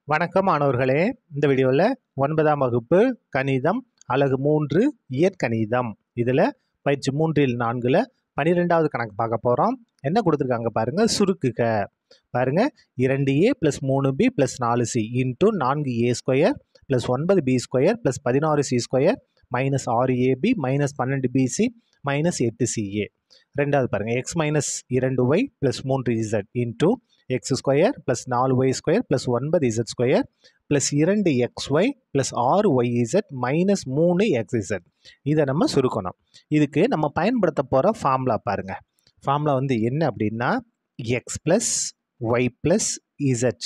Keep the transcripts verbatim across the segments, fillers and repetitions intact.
வணக்கம் மாணவர்களே. இந்த வீடியோவில் ஒன்பதாம் வகுப்பு கணிதம் அலகு மூன்று இயற்கணிதம் இதில் பயிற்சி மூன்றில் நான்கில் பன்னிரெண்டாவது கணக்கு பார்க்க போகிறோம். என்ன கொடுத்துருக்காங்க பாருங்கள். சுருக்குக பாருங்கள். இரண்டு ஏ ப்ளஸ் மூணு பி ப்ளஸ் நாலு சி இன்ட்டு நான்கு ஏ ஸ்கொயர் ப்ளஸ் ஒன்பது பி ஸ்கொயர் ப்ளஸ் பதினாறு சி ஸ்கொயர் மைனஸ் ஆறு ஏபி மைனஸ் பன்னெண்டு பிசி மைனஸ் எட்டு சிஏ. ரெண்டாவது பாருங்கள். எக்ஸ் மைனஸ் இரண்டு ஒய் ப்ளஸ் மூன்று Z into X square plus நாலு ஒய் ஸ்கொயர் ப்ளஸ் ஒன்பது இசட் ஸ்கொயர் ப்ளஸ் இரண்டு எக்ஸ் ஒய் ப்ளஸ் ஆறு ஒய் இசட் மைனஸ் மூணு எக்ஸ் இசட். இதை நம்ம சுருக்கணும். இதுக்கு நம்ம பயன்படுத்த போகிற ஃபார்முலா பாருங்கள். ஃபார்முலா வந்து என்ன அப்படின்னா X plus Y plus Z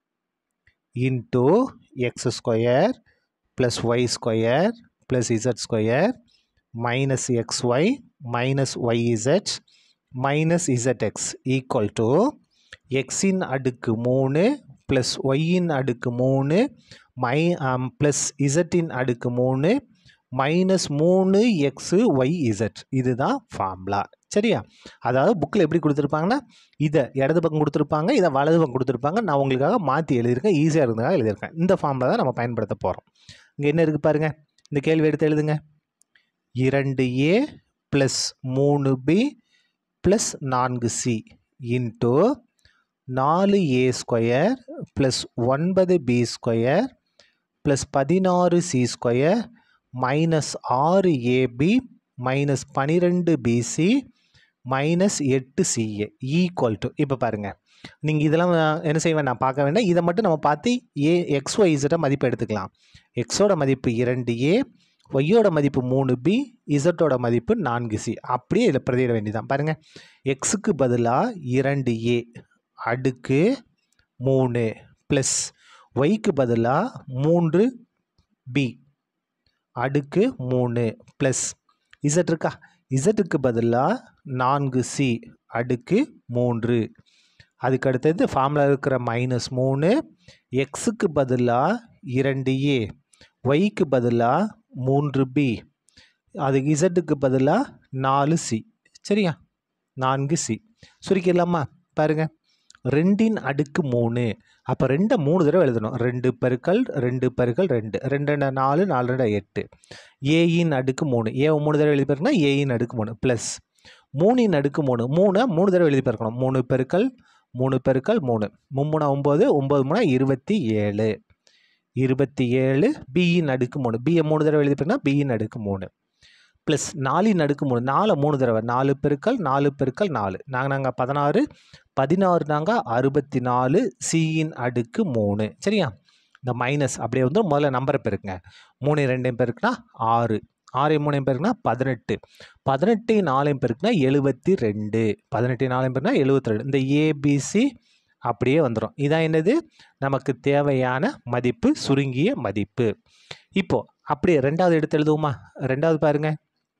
into X square plus Y square plus Z square minus X Y minus Y Z minus Z X equal to எக்ஸின் அடுக்கு மூணு ப்ளஸ் ஒய்யின் அடுக்கு மூணு மை ப்ளஸ் இசட்டின் அடுக்கு மூணு மைனஸ் மூணு எக்ஸு ஒய் இசட். இதுதான் formula. சரியா? அதாவது புக்கில் எப்படி கொடுத்துருப்பாங்கன்னா இதை இடது பக்கம் கொடுத்துருப்பாங்க, இதை வலது பக்கம் கொடுத்துருப்பாங்க. நான் உங்களுக்காக மாற்றி எழுதியிருக்கேன், ஈஸியாக இருந்ததாக எழுதியிருக்கேன். இந்த ஃபார்முலா தான் நம்ம பயன்படுத்த போகிறோம். இங்கே என்ன இருக்குது பாருங்கள். இந்த கேள்வி எடுத்து எழுதுங்க. இரண்டு ஏ ப்ளஸ் மூணு பி ப்ளஸ் நான்கு சி இன்ட்டு நாலு ஏ ஸ்கொயர் ப்ளஸ் ஒன்பது பி ஸ்கொயர் ப்ளஸ் பதினாறு சி ஸ்கொயர் மைனஸ் ஆறு ஏபி மைனஸ் பன்னிரெண்டு பிசி மைனஸ் எட்டு சிஏ ஈக்குவல் டு. இப்போ பாருங்கள், நீங்கள் இதெல்லாம் என்ன செய்ய வேண்டாம், பார்க்க வேண்டாம். இதை மட்டும் நம்ம பார்த்து ஏ எக்ஸ் ஒய் இசட்டை மதிப்பு எடுத்துக்கலாம். எக்ஸோட மதிப்பு இரண்டு ஏ, ஒய்யோட மதிப்பு மூணு பி, இசட்டோட மதிப்பு நான்கு சி. அப்படியே இதில் பிரதியிட வேண்டியதான். பாருங்கள், எக்ஸுக்கு பதிலாக இரண்டு ஏ அடுக்கு மூணு ப்ளஸ் ஒய்க்கு பதிலாக மூன்று பி அடுக்கு மூணு ப்ளஸ் இசட் இருக்கா, இசட்டுக்கு பதிலாக நான்கு சி அடுக்கு மூன்று. அதுக்கு அடுத்தது ஃபார்முலா இருக்கிற மைனஸ் மூணு, எக்ஸுக்கு பதிலாக இரண்டு ஏ, ஒய்க்கு பதிலாக மூன்று பி, அதுக்கு இசட்டுக்கு பதிலாக நாலு சி. சரியா? நான்கு சி சுருக்கிடலாமா? பாருங்கள், ரெண்டின் அடுக்கு மூணு. அப்போ ரெண்டை மூணு தடவை எழுதணும். ரெண்டு பெருக்கல் ரெண்டு பெருக்கல் ரெண்டு, ரெண்டு ரெண்டு நாலு, நாலு ரெண்டு எட்டு. ஏயின் அடுக்கு மூணு, ஏ மூணு தடவை எழுதி பெருக்கணும், ஏயின் அடுக்கு மூணு ப்ளஸ் மூணின் அடுக்கு மூணு, மூணு மூணு தடவை எழுதி பெருக்கணும். மூணு பெருக்கல் மூணு பெருக்கல் மூணு, மும்மூணா ஒம்பது, ஒம்பது மூணா இருபத்தி ஏழு, இருபத்தி ஏழு. பியின் அடுக்கு மூணு, பியை மூணு தடவை எழுதி பெருக்கணும், பியின் அடுக்கு மூணு ப்ளஸ் நாலின் அடுக்கு மூணு, நாலு மூணு தடவை, நாலு பெருக்கல் நாலு பெருக்கல் நாலு, நாங்கள் நாங்கள் பதினாறு, பதினாறு நாங்கள் அறுபத்தி நாலு, சியின் அடுக்கு மூணு. சரியா? இந்த மைனஸ் அப்படியே வந்து முதல்ல நம்பரை பெருக்குங்க. மூணு ரெண்டையும் பெருக்குனா ஆறு, ஆறையும் மூணையும் பெருக்குனா பதினெட்டு, பதினெட்டையும் நாலையும் பெருக்குனா எழுபத்தி ரெண்டு, பதினெட்டையும் நாலையும் பெருக்குனா எழுபத்தி ரெண்டு. இந்த ஏபிசி அப்படியே வந்துடும். இதான் என்னது, நமக்கு தேவையான மதிப்பு, சுருங்கிய மதிப்பு. இப்போது அப்படியே ரெண்டாவது எடுத்து எழுதுவோமா? ரெண்டாவது பாருங்கள்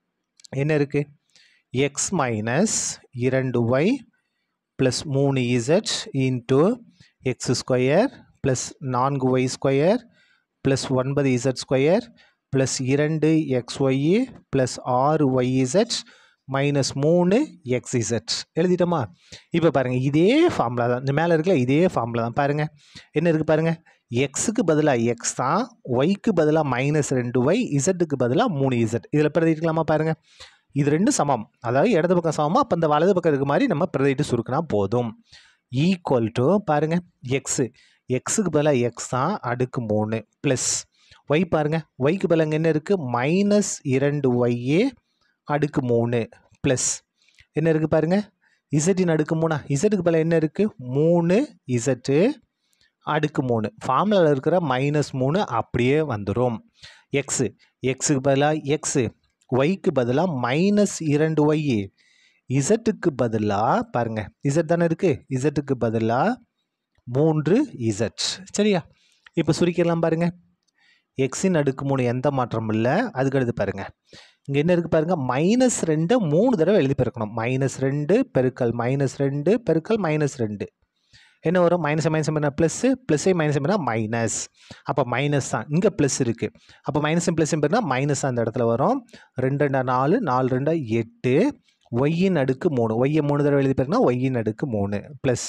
என்ன இருக்குது. எக்ஸ் மைனஸ் இரண்டு ஒய் ப்ளஸ் மூணு Z into X square plus நான்கு ஒய் ஸ்கொயர் ப்ளஸ் ஒன்பது இசட் ஸ்கொயர் ப்ளஸ் இரண்டு எக்ஸ் ஒய் ப்ளஸ் ஆறு ஒய் இசட் மைனஸ் மூணு எக்ஸ் இசட். எழுதிட்டோமா? இப்போ பாருங்கள், இதே ஃபார்முலா தான். இந்த மேலே இருக்கல இதே ஃபார்முலா தான். பாருங்கள் என்ன இருக்குது பாருங்கள். எக்ஸுக்கு பதிலாக எக்ஸ் தான், ஒய்க்கு பதிலாக மைனஸ் ரெண்டு ஒய், இசட்டுக்கு பதிலாக மூணு இசட். இதில் பிரதிக்கலாமா? பாருங்கள், இது ரெண்டும் சமம். அதாவது இடது பக்கம் சமமாக, அப்போ இந்த வலது பக்கம் இருக்க மாதிரி நம்ம பிரதிட்டு சுருக்கினா போதும். ஈக்குவல் டு பாருங்கள், எக்ஸு எக்ஸுக்கு பதிலாக எக்ஸ் தான் அடுக்கு மூணு ப்ளஸ் ஒய் பாருங்கள், ஒய்க்கு பதிலாக என்ன இருக்குது, மைனஸ் இரண்டு ஒய்யே அடுக்கு மூணு ப்ளஸ் என்ன இருக்குது பாருங்கள், இசட்டின் அடுக்கு மூணா, இசட்டுக்கு பதிலாக என்ன இருக்குது, மூணு இசட்டு அடுக்கு மூணு. ஃபார்முலாவில் இருக்கிற மைனஸ் மூணு அப்படியே வந்துடும். எக்ஸு எக்ஸுக்கு பதிலாக எக்ஸு, ஒய்க்கு பதிலாக மைனஸ் இரண்டு ஒய், இசட்டுக்கு பதிலாக பாருங்கள் இசட் தானே இருக்குது, இசட்டுக்கு பதிலாக மூன்று இசட். சரியா? இப்போ சுருக்கிடலாம் பாருங்கள். எக்ஸின் அடுக்கு மூணு எந்த மாற்றமும் இல்லை. அதுக்கடுத்து பாருங்கள், இங்கே என்ன இருக்குது பாருங்கள், மைனஸ் ரெண்டு மூணு தடவை எழுதி பெருக்கணும். மைனஸ் ரெண்டு பெருக்கல் மைனஸ் ரெண்டு பெருக்கல் மைனஸ் ரெண்டு என்ன வரும், மைனஸ் மைனஸ் என்ன ப்ளஸ்ஸு, ப்ளஸ்ஸே மைனஸ் என்ன மைனஸ். அப்போ மைனஸ் தான், இங்கே ப்ளஸ் இருக்குது. அப்போ மைனஸும் ப்ளஸ்ஸும் பேர்னா மைனஸ் தான் இந்த இடத்துல வரும். ரெண்டு ரெண்டா நாலு, நாலு ரெண்டா எட்டு, ஒய்யின் அடுக்கு மூணு, ஒய்யை மூணு தடவை எழுதி பேருனா ஒய்யின் அடுக்கு மூணு ப்ளஸ்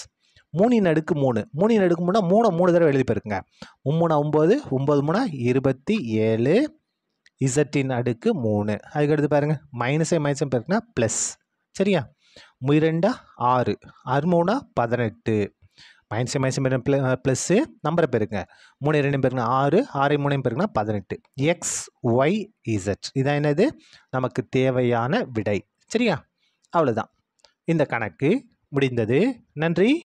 மூணின் அடுக்கு மூணு மூணின் அடுக்கு மூணா மூணை மூணு தடவை எழுதி பெருக்குங்க. மும்மூணா ஒம்பது, ஒம்பது மூணா இருபத்தி ஏழு, இசட்டின் அடுக்கு மூணு. அதுக்கடுத்து பாருங்கள், மைனஸே மைனஸே பெருக்குனா ப்ளஸ். சரியா? இரண்டா ஆறு, ஆறு மூணா பதினெட்டு, மைனஸே மைனஸே பெரு ப்ளஸ்ஸு நம்பரை பெருக்குங்க. மூணு ரெண்டு பெருக்குனா ஆறு, ஆறு மூணையும் பெருக்குனா பதினெட்டு. எக்ஸ் ஒய் இசட் இதான் என்னது நமக்கு தேவையான விடை. சரியா? அவ்வளோதான், இந்த கணக்கு முடிந்தது. நன்றி.